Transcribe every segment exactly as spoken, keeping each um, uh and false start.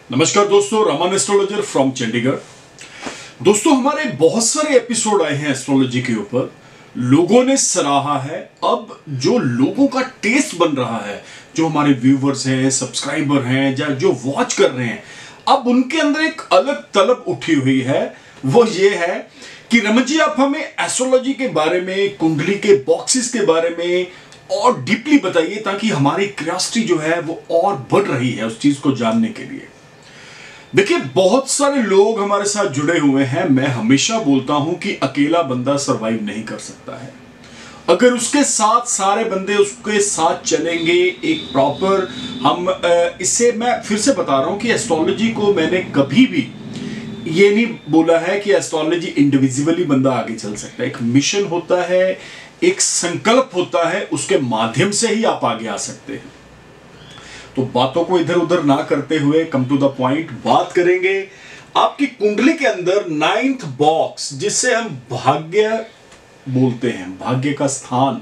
नमस्कार दोस्तों, Raman astrologer from Chandigarh. दोस्तों, हमारे बहुत सारे एपिसोड आए हैं एस्ट्रोलॉजी के ऊपर, लोगों ने सराहा है। अब जो लोगों का टेस्ट बन रहा है, जो हमारे व्यूवर्स हैं, सब्सक्राइबर हैं, या जो वॉच कर रहे हैं, अब उनके अंदर एक अलग तलब उठी हुई है। वो ये है कि रमन जी, आप हमें एस्ट्रोलॉजी के बारे में, कुंडली के बॉक्सेस के बारे में और डीपली बताइए, ताकि हमारी क्यूरियोसिटी जो है वो और बढ़ रही है उस चीज को जानने के लिए। देखिए, बहुत सारे लोग हमारे साथ जुड़े हुए हैं। मैं हमेशा बोलता हूं कि अकेला बंदा सरवाइव नहीं कर सकता है। अगर उसके साथ सारे बंदे उसके साथ चलेंगे, एक प्रॉपर हम इससे मैं फिर से बता रहा हूं कि एस्ट्रोलॉजी को मैंने कभी भी ये नहीं बोला है कि एस्ट्रोलॉजी इंडिविजुअली बंदा आगे चल सकता है। एक मिशन होता है, एक संकल्प होता है, उसके माध्यम से ही आप आगे आ सकते हैं। तो बातों को इधर उधर ना करते हुए कम टू द पॉइंट बात करेंगे। आपकी कुंडली के अंदर नाइन्थ बॉक्स, जिससे हम भाग्य बोलते हैं, भाग्य का स्थान,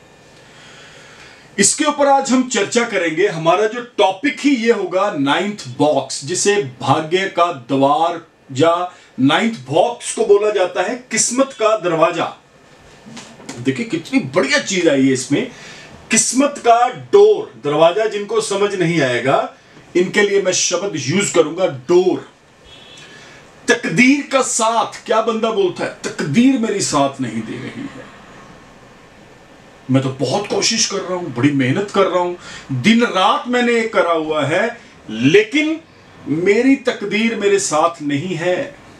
इसके ऊपर आज हम चर्चा करेंगे। हमारा जो टॉपिक ही ये होगा नाइन्थ बॉक्स, जिसे भाग्य का द्वार या नाइन्थ बॉक्स को बोला जाता है किस्मत का दरवाजा। देखिए कितनी बढ़िया चीज आई है इसमें, किस्मत का डोर, दरवाजा। जिनको समझ नहीं आएगा इनके लिए मैं शब्द यूज करूंगा डोर। तकदीर का साथ, क्या बंदा बोलता है, तकदीर मेरी साथ नहीं दे रही है। मैं तो बहुत कोशिश कर रहा हूं, बड़ी मेहनत कर रहा हूं, दिन रात मैंने ये करा हुआ है, लेकिन मेरी तकदीर मेरे साथ नहीं है।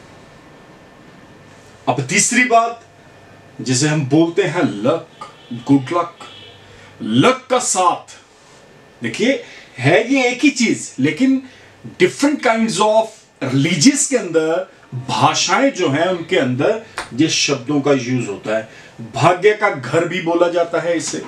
अब तीसरी बात, जिसे हम बोलते हैं लक, गुड लक, लक का साथ। देखिए, है ये एक ही चीज, लेकिन डिफरेंट काइंड्स ऑफ रिलीजियस के अंदर, भाषाएं जो हैं उनके अंदर ये शब्दों का यूज होता है। भाग्य का घर भी बोला जाता है इसे।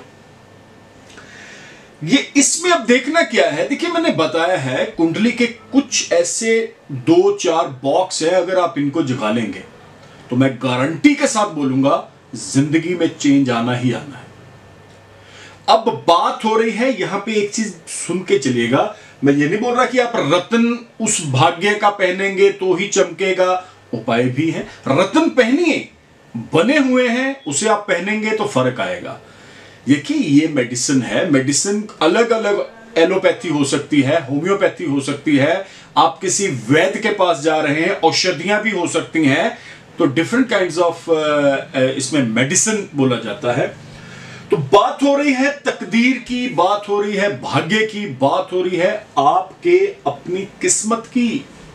ये इसमें अब देखना क्या है, देखिए मैंने बताया है कुंडली के कुछ ऐसे दो चार बॉक्स है, अगर आप इनको जगा लेंगे तो मैं गारंटी के साथ बोलूंगा जिंदगी में चेंज आना ही आना है। अब बात हो रही है, यहां पे एक चीज सुन के चलिएगा। मैं ये नहीं बोल रहा कि आप रत्न उस भाग्य का पहनेंगे तो ही चमकेगा, उपाय भी है। रत्न पहनिए, बने हुए हैं, उसे आप पहनेंगे तो फर्क आएगा। देखिए, ये मेडिसिन है। मेडिसिन अलग अलग एलोपैथी हो सकती है, होम्योपैथी हो सकती है, आप किसी वैद्य के पास जा रहे हैं, औषधियां भी हो सकती हैं। तो डिफरेंट काइंड्स ऑफ इसमें मेडिसिन बोला जाता है। तो बात हो रही है तकदीर की, बात हो रही है भाग्य की, बात हो रही है आपके अपनी किस्मत की।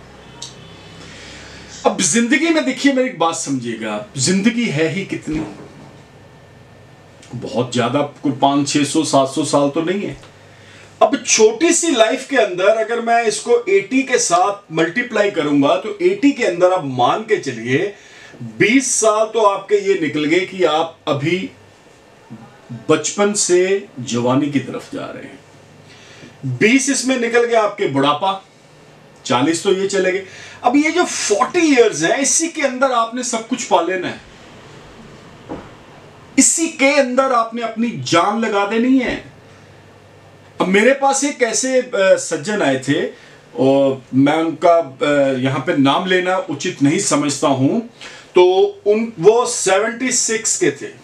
अब जिंदगी में देखिए, मेरी एक बात समझिएगा, जिंदगी है ही कितनी, बहुत ज्यादा कोई पांच छह सौ सात सौ साल तो नहीं है। अब छोटी सी लाइफ के अंदर अगर मैं इसको अस्सी के साथ मल्टीप्लाई करूंगा तो अस्सी के अंदर आप मान के चलिए बीस साल तो आपके ये निकल गए कि आप अभी बचपन से जवानी की तरफ जा रहे हैं। बीस इसमें निकल गया आपके बुढ़ापा, चालीस तो ये चले गए। अब ये जो चालीस इयर्स है, इसी के अंदर आपने सब कुछ पा लेना है, इसी के अंदर आपने अपनी जान लगा देनी है। अब मेरे पास एक ऐसे सज्जन आए थे, और मैं उनका यहां पे नाम लेना उचित नहीं समझता हूं, तो उन वो छिहत्तर के थे।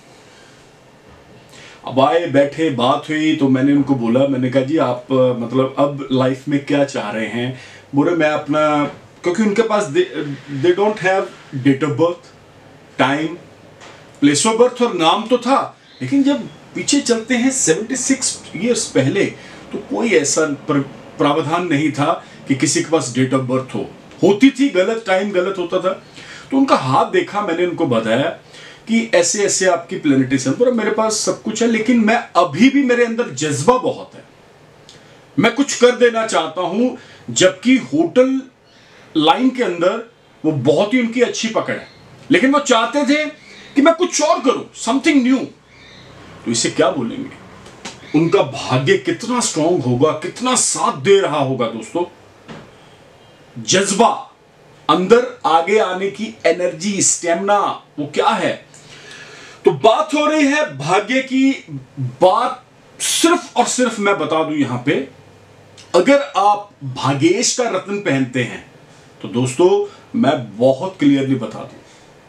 अब आए, बैठे, बात हुई, तो मैंने उनको बोला, मैंने कहा जी आप मतलब अब लाइफ में क्या चाह रहे हैं। बोले मैं अपना, क्योंकि उनके पास they don't have date of birth, time, place of birth और नाम तो था, लेकिन जब पीछे चलते हैं छिहत्तर इयर्स पहले, तो कोई ऐसा प्रावधान नहीं था कि किसी के पास डेट ऑफ बर्थ हो। होती थी, गलत टाइम गलत होता था। तो उनका हाथ देखा, मैंने उनको बताया कि ऐसे ऐसे आपकी प्लेनेटेशन पर मेरे पास सब कुछ है, लेकिन मैं अभी भी, मेरे अंदर जज्बा बहुत है, मैं कुछ कर देना चाहता हूं। जबकि होटल लाइन के अंदर वो बहुत ही उनकी अच्छी पकड़ है, लेकिन वो चाहते थे कि मैं कुछ और करूं, समथिंग न्यू। तो इसे क्या बोलेंगे, उनका भाग्य कितना स्ट्रांग होगा, कितना साथ दे रहा होगा दोस्तों। जज्बा, अंदर आगे आने की एनर्जी, स्टेमिना, वो क्या है। तो बात हो रही है भाग्य की। बात सिर्फ और सिर्फ मैं बता दूं यहां पे, अगर आप भागेश का रत्न पहनते हैं तो दोस्तों मैं बहुत क्लियरली बता दूं,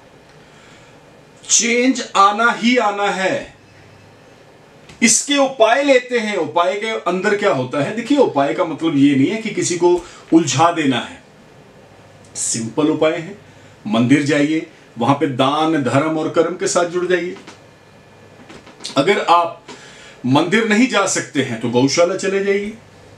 चेंज आना ही आना है। इसके उपाय लेते हैं। उपाय के अंदर क्या होता है, देखिए उपाय का मतलब ये नहीं है कि किसी को उलझा देना है। सिंपल उपाय है, मंदिर जाइए, वहां पे दान धर्म और कर्म के साथ जुड़ जाइए। अगर आप मंदिर नहीं जा सकते हैं तो गौशाला चले जाइए।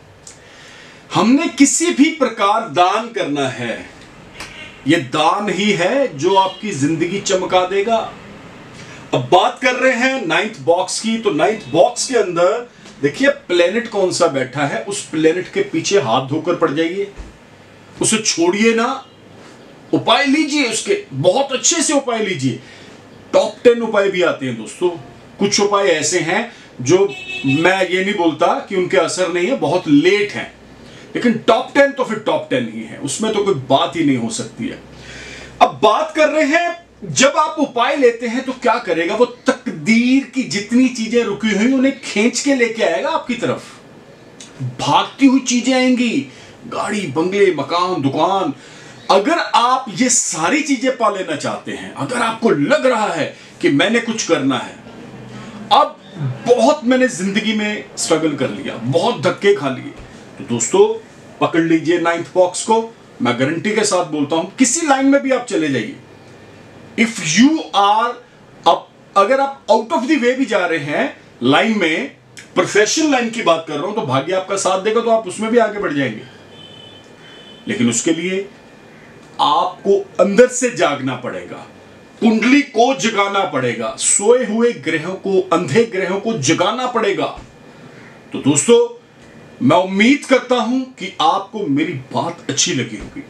हमने किसी भी प्रकार दान करना है, यह दान ही है जो आपकी जिंदगी चमका देगा। अब बात कर रहे हैं नाइन्थ बॉक्स की, तो नाइन्थ बॉक्स के अंदर देखिए प्लेनेट कौन सा बैठा है, उस प्लेनेट के पीछे हाथ धोकर पड़ जाइए, उसे छोड़िए ना, उपाय लीजिए, उसके बहुत अच्छे से उपाय लीजिए। टॉप टेन उपाय भी आते हैं दोस्तों। कुछ उपाय ऐसे हैं जो मैं ये नहीं बोलता कि उनके असर नहीं है, बहुत लेट हैं, लेकिन टॉप टेन तो फिर टॉप टेन ही है, उसमें तो कोई बात ही नहीं हो सकती है। अब बात कर रहे हैं, जब आप उपाय लेते हैं तो क्या करेगा, वो तकदीर की जितनी चीजें रुकी हुई उन्हें खींच के लेके आएगा आपकी तरफ। भागती हुई चीजें आएंगी, गाड़ी बंगले मकान दुकान। अगर आप ये सारी चीजें पा लेना चाहते हैं, अगर आपको लग रहा है कि मैंने कुछ करना है, अब बहुत मैंने जिंदगी में स्ट्रगल कर लिया, बहुत धक्के खा लिए, तो दोस्तों पकड़ लीजिए नाइन्थ बॉक्स को। मैं गारंटी के साथ बोलता हूं, किसी लाइन में भी आप चले जाइए, इफ यू आर, अब अगर आप आउट ऑफ द वे भी जा रहे हैं लाइन में, प्रोफेशनल लाइन की बात कर रहा हूं, तो भाग्य आपका साथ देगा तो आप उसमें भी आगे बढ़ जाएंगे। लेकिन उसके लिए आपको अंदर से जागना पड़ेगा, कुंडली को जगाना पड़ेगा, सोए हुए ग्रहों को, अंधे ग्रहों को जगाना पड़ेगा। तो दोस्तों मैं उम्मीद करता हूं कि आपको मेरी बात अच्छी लगी होगी।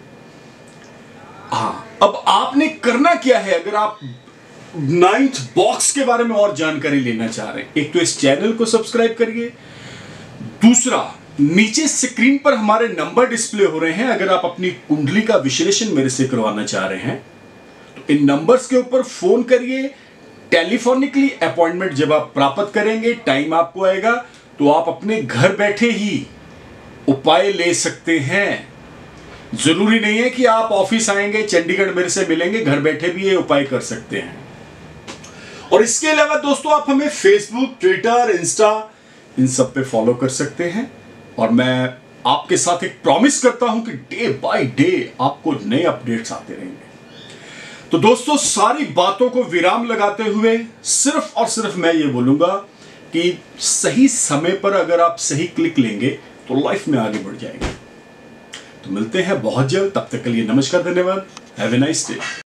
हाँ, अब आपने करना क्या है, अगर आप नाइन्थ बॉक्स के बारे में और जानकारी लेना चाह रहे हैं, एक तो इस चैनल को सब्सक्राइब करिए, दूसरा नीचे स्क्रीन पर हमारे नंबर डिस्प्ले हो रहे हैं। अगर आप अपनी कुंडली का विश्लेषण मेरे से करवाना चाह रहे हैं तो इन नंबर्स के ऊपर फोन करिए। टेलीफोनिकली अपॉइंटमेंट जब आप प्राप्त करेंगे, टाइम आपको आएगा, तो आप अपने घर बैठे ही उपाय ले सकते हैं। जरूरी नहीं है कि आप ऑफिस आएंगे, चंडीगढ़ मेरे से मिलेंगे, घर बैठे भी ये उपाय कर सकते हैं। और इसके अलावा दोस्तों आप हमें फेसबुक, ट्विटर, इंस्टा, इन सब पे फॉलो कर सकते हैं। और मैं आपके साथ एक प्रॉमिस करता हूं कि डे बाय डे आपको नए अपडेट्स आते रहेंगे। तो दोस्तों सारी बातों को विराम लगाते हुए सिर्फ और सिर्फ मैं ये बोलूंगा कि सही समय पर अगर आप सही क्लिक लेंगे तो लाइफ में आगे बढ़ जाएंगे। तो मिलते हैं बहुत जल्द, तब तक के लिए नमस्कार, धन्यवाद, हैव ए नाइस डे।